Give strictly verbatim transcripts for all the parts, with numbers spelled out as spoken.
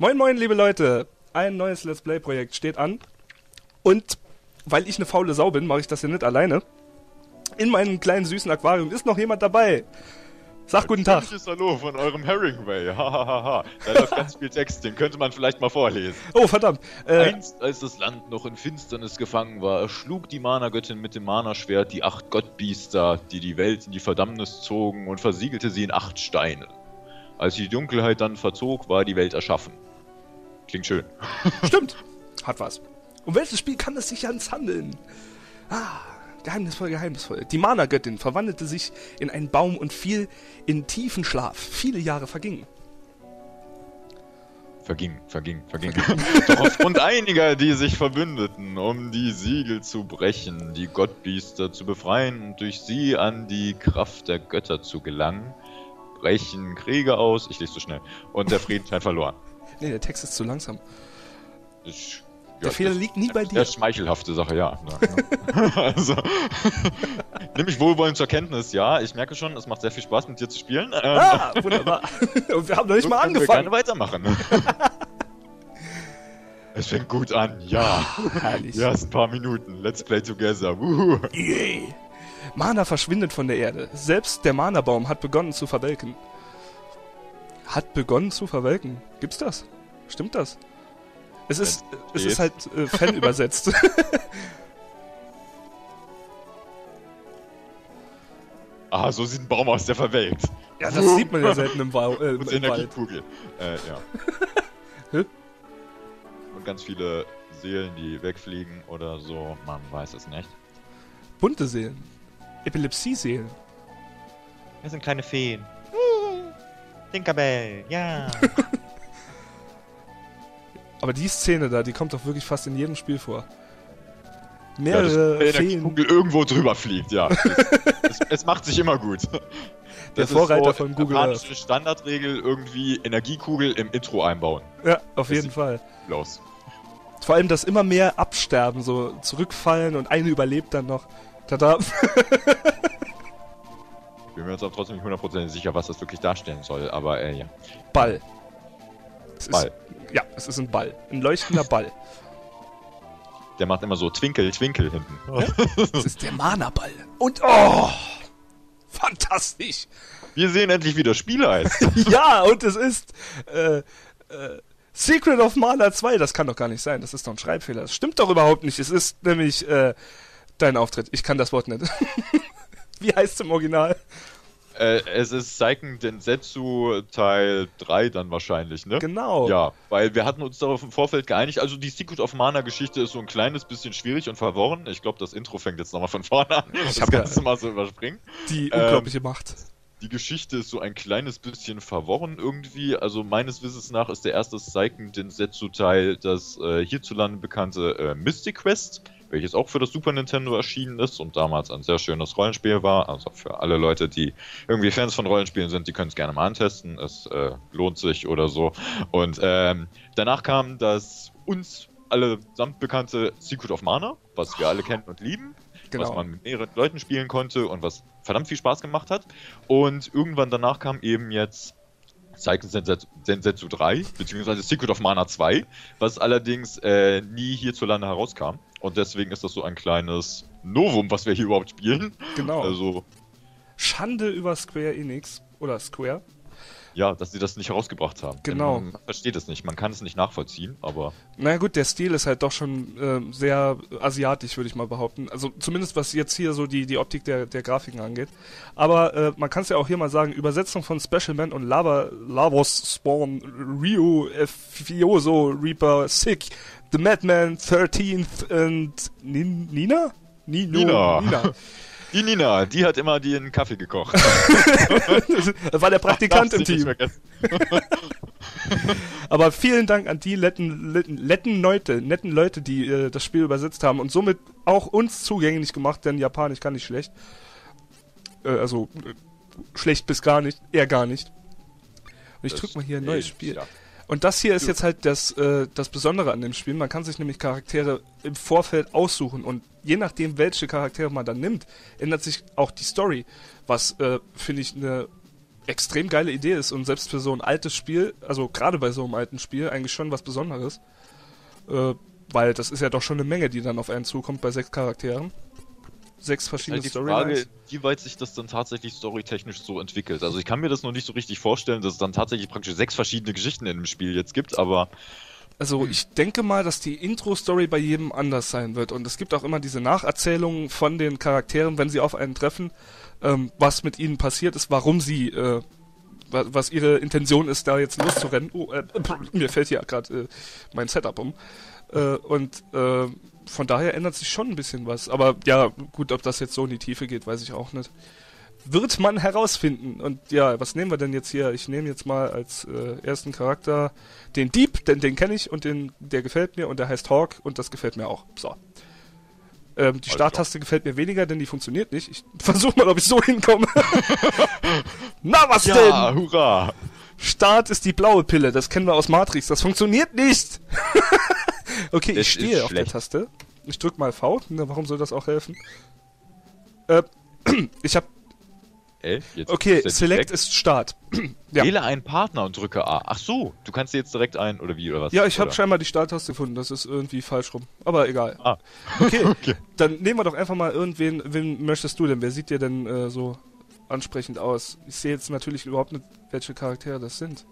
Moin moin, liebe Leute. Ein neues Let's Play-Projekt steht an. Und weil ich eine faule Sau bin, mache ich das hier nicht alleine. In meinem kleinen süßen Aquarium ist noch jemand dabei. Sag guten Tag. Hallo von eurem Herringway. Hahaha. Da läuft ganz viel Text, den könnte man vielleicht mal vorlesen. Oh, verdammt. Äh, Einst, als das Land noch in Finsternis gefangen war, erschlug die Mana-Göttin mit dem Mana-Schwert die acht Gottbiester, die die Welt in die Verdammnis zogen, und versiegelte sie in acht Steine. Als die Dunkelheit dann verzog, war die Welt erschaffen. Klingt schön. Stimmt. Hat was. Um welches Spiel kann es sich jetzt handeln? Ah, geheimnisvoll, geheimnisvoll. Die Mana-Göttin verwandelte sich in einen Baum und fiel in tiefen Schlaf. Viele Jahre vergingen. Verging, verging, verging. Doch aufgrund einiger, die sich verbündeten, um die Siegel zu brechen, die Gottbiester zu befreien und durch sie an die Kraft der Götter zu gelangen, brechen Kriege aus, ich lese zu schnell, und der Frieden scheint verloren. Nee, der Text ist zu langsam. Ich, der ja, Fehler das, liegt nie bei dir. Der schmeichelhafte Sache, ja. Also, nimm mich wohlwollend zur Kenntnis, ja. Ich merke schon, es macht sehr viel Spaß, mit dir zu spielen. Ähm, ah, wunderbar. Und wir haben noch nicht so mal können angefangen. Wir gerne weitermachen. Es fängt gut an, ja. Herrlich. Die ersten paar Minuten. Let's play together. Wuhu. Yeah. Mana verschwindet von der Erde. Selbst der Mana-Baum hat begonnen zu verwelken. Hat begonnen zu verwelken. Gibt's das? Stimmt das? Es ist, es ist halt äh, Fan übersetzt. Ah, so sieht ein Baum aus, der verwelkt. Ja, das sieht man ja selten im, Wa äh, Und im Wald. Energiekugel. Äh, ja. Hä? Und ganz viele Seelen, die wegfliegen oder so. Man weiß es nicht. Bunte Seelen. Epilepsie-Seelen. Wir sind kleine Feen. Tinkerbell, ja. Aber die Szene da, die kommt doch wirklich fast in jedem Spiel vor. Ja, Mehrere dass Feen. die Kugel irgendwo drüber fliegt, ja. es, es macht sich immer gut. Der Das Vorreiter ist so von Google japanische Earth. Standardregel, irgendwie Energiekugel im Intro einbauen. Ja, auf Das jeden sieht Fall. Los. Vor allem, dass immer mehr absterben, so zurückfallen und eine überlebt dann noch. Tada. Ich bin mir jetzt aber trotzdem nicht hundertprozentig sicher, was das wirklich darstellen soll, aber äh, ja. Ball. Es Ball. Ist, ja, es ist ein Ball. Ein leuchtender Ball. Der macht immer so Twinkel, Twinkel hinten. Es ist der Mana-Ball. Und oh! Fantastisch! Wir sehen endlich, wie das Spiel heißt. Ja, und es ist äh, äh, Secret of Mana zwei. Das kann doch gar nicht sein. Das ist doch ein Schreibfehler. Das stimmt doch überhaupt nicht. Es ist nämlich äh, dein Auftritt. Ich kann das Wort nicht. Wie heißt es im Original? Äh, es ist Seiken Densetsu Teil drei dann wahrscheinlich, ne? Genau. Ja, weil wir hatten uns darauf im Vorfeld geeinigt, also die Secret of Mana Geschichte ist so ein kleines bisschen schwierig und verworren. Ich glaube, das Intro fängt jetzt nochmal von vorne an. Ich Das hab kannst ja du mal so überspringen. Die Ähm, unglaubliche Macht. Die Geschichte ist so ein kleines bisschen verworren irgendwie. Also meines Wissens nach ist der erste Seiken Densetsu Teil das äh, hierzulande bekannte äh, Mystic Quest, welches auch für das Super Nintendo erschienen ist und damals ein sehr schönes Rollenspiel war. Also für alle Leute, die irgendwie Fans von Rollenspielen sind, die können es gerne mal antesten. Es äh, lohnt sich oder so. Und ähm, danach kam das uns allesamt bekannte Secret of Mana, was wir alle kennen und lieben. Genau. Was man mit mehreren Leuten spielen konnte und was verdammt viel Spaß gemacht hat. Und irgendwann danach kam eben jetzt Seiken Densetsu drei, beziehungsweise Secret of Mana zwei, was allerdings äh, nie hierzulande herauskam. Und deswegen ist das so ein kleines Novum, was wir hier überhaupt spielen. Genau. Also, Schande über Square Enix. Oder Square. ja, dass sie das nicht herausgebracht haben. Genau. Denn man versteht es nicht, man kann es nicht nachvollziehen, aber... Naja gut, der Stil ist halt doch schon äh, sehr asiatisch, würde ich mal behaupten. Also zumindest was jetzt hier so die, die Optik der, der Grafiken angeht. Aber äh, man kann es ja auch hier mal sagen, Übersetzung von Special Man und Lava, Lavos Spawn, Ryu, Fioso, Reaper, Sick, The Madman, thirteenth und Nin Nina? Nino, Nina. Nina. Die Nina, die hat immer den Kaffee gekocht. Das war der Praktikant im Darf sie nicht Team. vergessen. Aber vielen Dank an die letten, letten, letten Leute, netten Leute, die äh, das Spiel übersetzt haben und somit auch uns zugänglich gemacht, denn Japanisch kann ich schlecht. Äh, also äh, schlecht bis gar nicht, eher gar nicht. Und ich Das drück mal hier ein neues ist, Spiel. ja. Und das hier ist jetzt halt das, äh, das Besondere an dem Spiel. Man kann sich nämlich Charaktere im Vorfeld aussuchen und je nachdem, welche Charaktere man dann nimmt, ändert sich auch die Story. Was, äh, finde ich, eine extrem geile Idee ist und selbst für so ein altes Spiel, also gerade bei so einem alten Spiel, eigentlich schon was Besonderes. Äh, weil das ist ja doch schon eine Menge, die dann auf einen zukommt bei sechs Charakteren. Sechs verschiedene Halt die Frage, Storylines. wie weit sich das dann tatsächlich storytechnisch so entwickelt. Also ich kann mir das noch nicht so richtig vorstellen, dass es dann tatsächlich praktisch sechs verschiedene Geschichten in dem Spiel jetzt gibt, aber Also ich denke mal, dass die Intro-Story bei jedem anders sein wird. Und es gibt auch immer diese Nacherzählungen von den Charakteren, wenn sie auf einen treffen, ähm, was mit ihnen passiert ist, warum sie, äh, wa- was ihre Intention ist, da jetzt loszurennen. Oh, äh, mir fällt hier gerade äh, mein Setup um. Äh, und äh, von daher ändert sich schon ein bisschen was. Aber ja, gut, ob das jetzt so in die Tiefe geht, weiß ich auch nicht. Wird man herausfinden. Und ja, was nehmen wir denn jetzt hier? Ich nehme jetzt mal als äh, ersten Charakter den Dieb, denn den kenne ich und den, der gefällt mir und der heißt Hawk und das gefällt mir auch. So. Ähm, die Also. Starttaste gefällt mir weniger, denn die funktioniert nicht. Ich versuche mal, ob ich so hinkomme. Na, was ja, denn? hurra! Start ist die blaue Pille, das kennen wir aus Matrix. Das funktioniert nicht! Okay, Das ich stehe ist auf der schlecht. Taste. Ich drück mal V. Na, warum soll das auch helfen? Äh, ich hab. Ey, jetzt Okay, ist der Select weg. ist Start. Ja. Wähle einen Partner und drücke A. Ach so, du kannst dir jetzt direkt ein, oder wie, oder was? Ja, ich habe Oder? scheinbar die Starttaste gefunden. Das ist irgendwie falsch rum. Aber egal. Ah. Okay, Okay. dann nehmen wir doch einfach mal irgendwen. Wen möchtest du denn? Wer sieht dir denn äh, so ansprechend aus? Ich sehe jetzt natürlich überhaupt nicht, welche Charaktere das sind.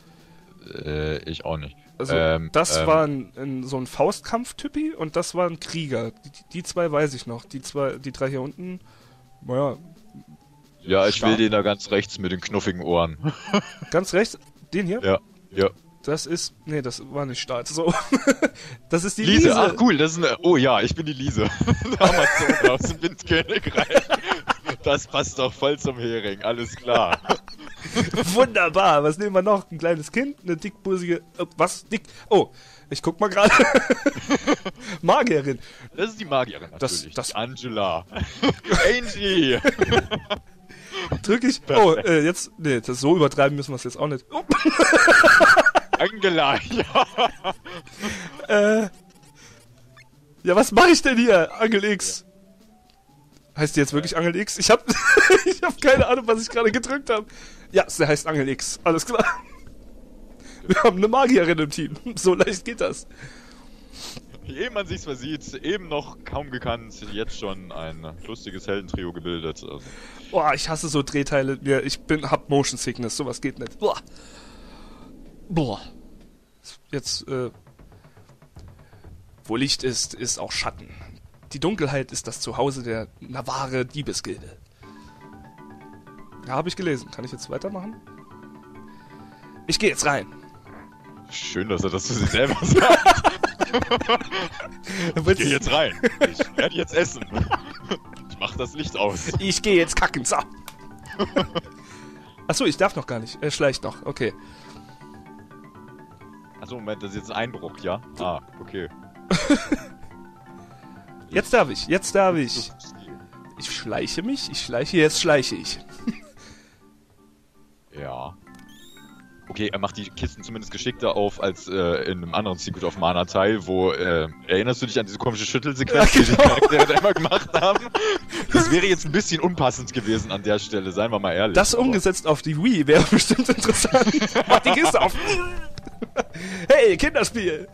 Äh, ich auch nicht. Also, Ähm, das ähm, war ein, ein, so ein Faustkampf-Typi und das war ein Krieger. Die, die zwei weiß ich noch. Die zwei, die drei hier unten, naja, Ja, ich will stark. den da ganz rechts mit den knuffigen Ohren. ganz rechts, den hier, Ja, ja. das ist, nee, das war nicht Start, so. Das ist die Liese, Liese. ach cool, das ist eine, oh ja, ich bin die Liese. Amazon aus dem Windkönigreich. Das passt doch voll zum Hering, alles klar. Wunderbar, was nehmen wir noch? Ein kleines Kind, eine dickbusige, äh, was? Dick, oh, ich guck mal gerade. Magierin. Das ist die Magierin Das- natürlich. das- Angela. Angie. Drück ich, oh, äh, jetzt, nee, das so übertreiben müssen wir es jetzt auch nicht. Oh, Angela, ja. äh, ja, was mache ich denn hier, Angel X? Heißt die jetzt wirklich Angel X? Ich hab, ich hab keine Ahnung, was ich gerade gedrückt habe. Ja, der heißt Angel X. Alles klar. Wir haben eine Magierin im Team. So leicht geht das. Ehe man sich's versieht, eben noch kaum gekannt, jetzt schon ein lustiges Heldentrio gebildet. Also, Boah, ich hasse so Drehteile. Ja, ich bin, hab Motion Sickness. Sowas geht nicht. Boah. Boah. Jetzt, äh, wo Licht ist, ist auch Schatten. Die Dunkelheit ist das Zuhause der Navarre Diebesgilde. Ja, habe ich gelesen. Kann ich jetzt weitermachen? Ich gehe jetzt rein. schön, dass er das zu sich selber sagt. Ich geh jetzt rein. Ich werde jetzt essen. Ich mach das Licht aus. Ich gehe jetzt kacken. So. Achso, ich darf noch gar nicht. Er schleicht noch. Okay. Achso, Moment, das ist jetzt ein Einbruch, ja? Ah, okay. Jetzt darf ich. Jetzt darf ich. Ich schleiche mich. Ich schleiche. Jetzt schleiche ich. Ja. Okay, er macht die Kisten zumindest geschickter auf als äh, in einem anderen Secret of Mana Teil, wo, äh, erinnerst du dich an diese komische Schüttelsequenz, Ja, die die genau. Charaktere da immer gemacht haben? Das wäre jetzt ein bisschen unpassend gewesen an der Stelle, seien wir mal ehrlich. Das aber- umgesetzt auf die Wii wäre bestimmt interessant. Mach die Kiste auf. Hey, Kinderspiel.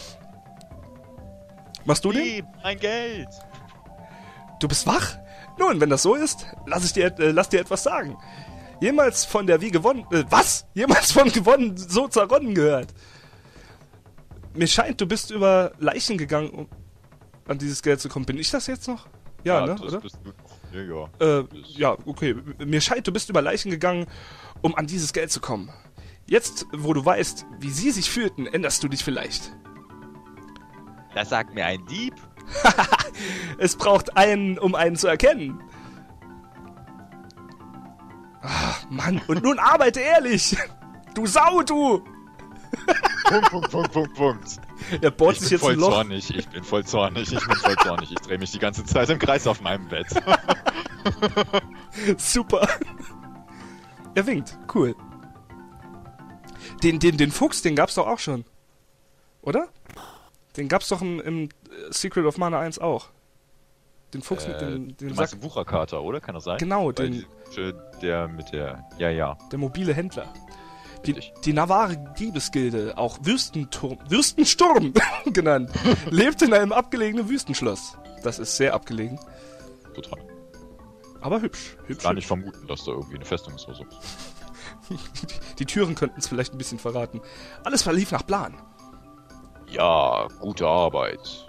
Machst du den? Gib mein Geld! Du bist wach? Nun, wenn das so ist, lass ich dir, äh, lass dir etwas sagen. Jemals von der Wii gewonnen, äh, was? Jemals von gewonnen, so zerronnen gehört. Mir scheint, du bist über Leichen gegangen, um an dieses Geld zu kommen. Bin ich das jetzt noch? Ja, ne, das oder? bist du. Ja, ja. Äh, ja, okay. Mir scheint, du bist über Leichen gegangen, um an dieses Geld zu kommen. Jetzt, wo du weißt, wie sie sich fühlten, änderst du dich vielleicht. Das sagt mir ein Dieb. Es braucht einen, um einen zu erkennen. Ach, Mann, und nun arbeite ehrlich. Du Sau, du. Punkt, Punkt, Punkt, Punkt, Punkt. Er bohrt Ich sich bin jetzt voll ein Loch. zornig, ich bin voll zornig, ich bin voll zornig. Ich drehe mich die ganze Zeit im Kreis auf meinem Bett. Super. Er winkt. Cool. Den, den, den Fuchs, den gab's doch auch schon. Oder? Den gab's doch im, im äh, Secret of Mana eins auch. Den Fuchs äh, mit dem, dem du Sack. meinst den Wucherkater, oder? Kann das sein? Genau, Weil den, die, der mit der... Ja, ja. der mobile Händler. Die, Richtig. die Navarre-Diebesgilde, auch Würstenturm, Würstensturm genannt, lebt in einem abgelegenen Wüstenschloss. Das ist sehr abgelegen, Total. aber hübsch. hübsch Gar nicht hübsch. vermuten, dass da irgendwie eine Festung ist oder so. Die, die Türen könnten es vielleicht ein bisschen verraten. Alles verlief nach Plan. Ja, gute Arbeit.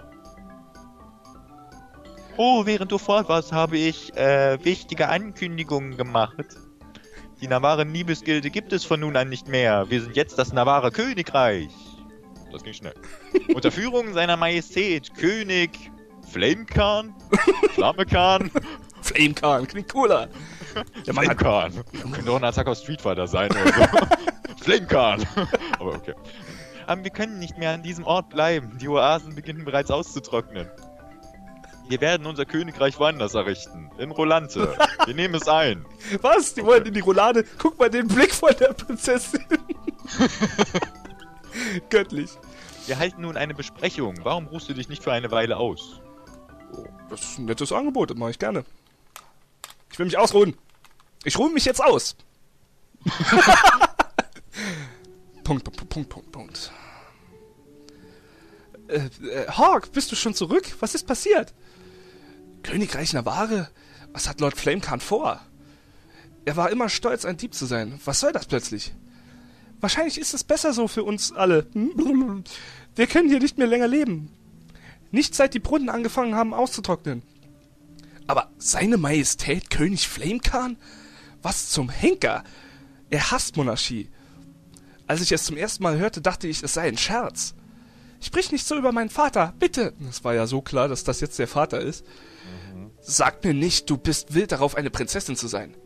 Oh, während du fort warst, habe ich äh, wichtige Ankündigungen gemacht. Die Navarren-Liebesgilde gibt es von nun an nicht mehr. Wir sind jetzt das Navarre Königreich. Das ging schnell. Unter Führung seiner Majestät König Flamekhan, Flammekhan, Flamekhan, klingt cooler. Der Mann hat, Flamekhan. Könnte auch ein Attack auf Street Fighter sein oder so. Flamekhan. Aber okay. aber wir können nicht mehr an diesem Ort bleiben. Die Oasen beginnen bereits auszutrocknen. Wir werden unser Königreich woanders errichten. In Rolante. Wir nehmen es ein. was? Die wollen in die Roulade. Guck mal den Blick von der Prinzessin. Göttlich. Wir halten nun eine Besprechung. Warum ruhst du dich nicht für eine Weile aus? Oh, das ist ein nettes Angebot, das mache ich gerne. Ich will mich ausruhen. Ich ruhe mich jetzt aus. Punkt, Punkt, Punkt, Punkt, Punkt. Äh, äh, Hawk, bist du schon zurück? Was ist passiert? Königreich Navarre? Was hat Lord Flamekhan vor? Er war immer stolz, ein Dieb zu sein. Was soll das plötzlich? Wahrscheinlich ist es besser so für uns alle. Wir können hier nicht mehr länger leben. Nicht seit die Brunnen angefangen haben auszutrocknen. Aber seine Majestät König Flamekhan? Was zum Henker? Er hasst Monarchie. Als ich es zum ersten Mal hörte, dachte ich, es sei ein Scherz. Sprich nicht so über meinen Vater, bitte. Es war ja so klar, dass das jetzt der Vater ist. Mhm. Sag mir nicht, du bist wild darauf, eine Prinzessin zu sein.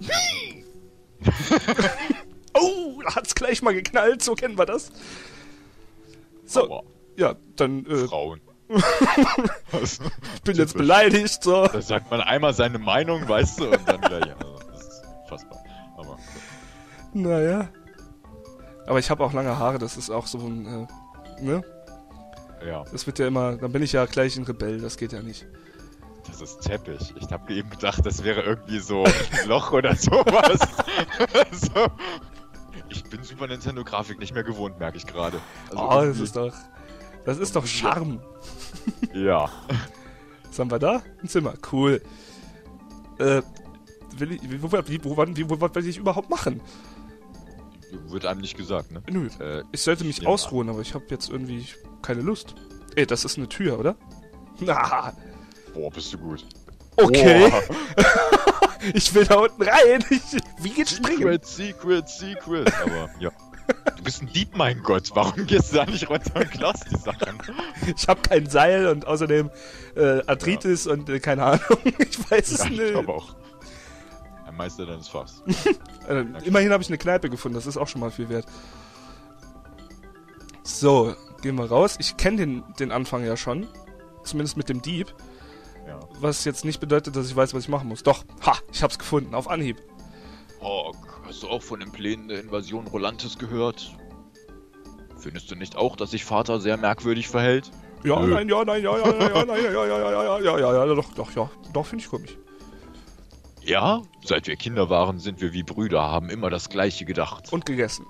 Oh, da hat's gleich mal geknallt, so kennen wir das. So, Aua. ja, dann, äh, Frauen. ich bin jetzt beleidigt, so. Da sagt man einmal seine Meinung, weißt du, und dann gleich. Also, das ist fassbar. Aber cool. Naja. Aber ich habe auch lange Haare, das ist auch so ein, äh, ne? Ja, Das wird ja immer, dann bin ich ja gleich ein Rebell, das geht ja nicht. das ist Teppich. Ich habe eben gedacht, das wäre irgendwie so ein Loch oder sowas. so. Ich bin Super Nintendo Grafik nicht mehr gewohnt, merke ich gerade. Also Oh, das irgendwie- ist doch, das ist doch Charme. Ja. Was haben wir da? Ein Zimmer, cool. Äh, will ich, wo, wo, wo, wann- wie, wo, was will ich überhaupt machen? Wird einem nicht gesagt, ne? Nö, Äh, ich sollte mich ja. ausruhen, aber ich habe jetzt irgendwie keine Lust. Ey, das ist eine Tür, oder? Na, boah, bist du gut. okay. Boah. Ich will da unten rein. Ich, wie geht's springen? Secret, Secret, Secret. Aber ja. Du bist ein Dieb, mein Gott. Warum gehst du da nicht runter und klaust die Sachen? Ich habe kein Seil und außerdem äh, Arthritis ja. und äh, keine Ahnung. Ich weiß es Ja, nicht. ich glaube auch. Ein Meister deines Fachs. Äh, immerhin habe ich eine Kneipe gefunden, das ist auch schon mal viel wert. So, gehen wir raus. Ich kenne den, den Anfang ja schon. Zumindest mit dem Dieb. Ja. Was jetzt nicht bedeutet, dass ich weiß, was ich machen muss. Doch, ha, ich hab's gefunden, auf Anhieb. Hawk, hast du auch von den Plänen der Invasion Rolantes gehört? Findest du nicht auch, dass sich Vater sehr merkwürdig verhält? Ja, Nö. nein, ja, nein, ja, ja, ja, ja, nein, ja, ja, ja, ja, ja, ja, ja, doch, doch, ja, doch, finde ich komisch. Ja, seit wir Kinder waren, sind wir wie Brüder, haben immer das Gleiche gedacht. Und gegessen.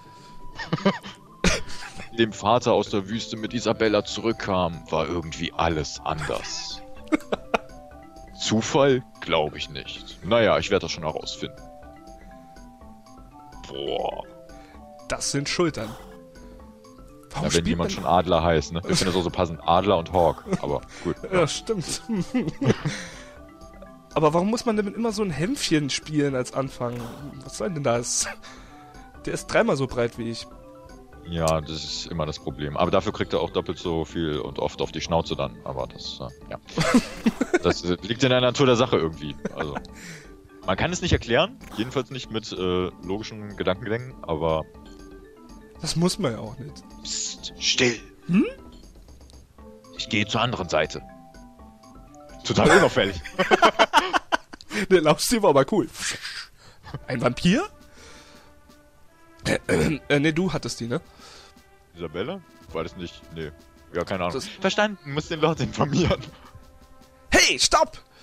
Dem Vater aus der Wüste mit Isabella zurückkam, war irgendwie alles anders. Zufall? Glaube ich nicht. Naja, ich werde das schon herausfinden. Boah. Das sind Schultern. Warum Ja, wenn spielt jemand man... schon Adler heißt, ne? Ich finde das auch so passend. Adler und Hawk. Aber gut. Ja, stimmt. Aber warum muss man denn immer so ein Hämpfchen spielen als Anfang? Was soll denn das? Der ist dreimal so breit wie ich. Ja, das ist immer das Problem. Aber dafür kriegt er auch doppelt so viel und oft auf die Schnauze dann. Aber das, äh, ja. Das äh, liegt in der Natur der Sache irgendwie. Also, man kann es nicht erklären. Jedenfalls nicht mit äh, logischen Gedankengängen, aber... Das muss man ja auch nicht. Psst, still. Hm? Ich gehe zur anderen Seite. Total unauffällig. Der Laufstil war aber cool. Ein Vampir? Äh, äh, äh, ne, du hattest die, ne? Isabella? War das nicht? Nee. Ja, keine Ahnung. Das- Verstanden, muss den Lord informieren. Hey, Hey, stopp!